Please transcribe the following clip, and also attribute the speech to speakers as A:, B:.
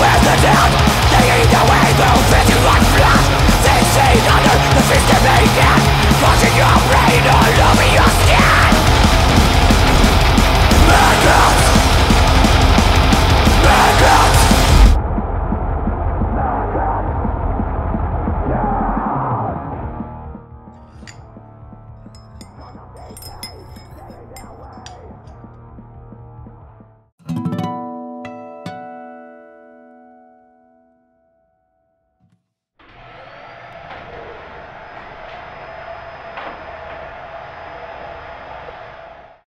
A: with the doubt. They eat away through physical flesh. They see under the system they get, causing your brain alone.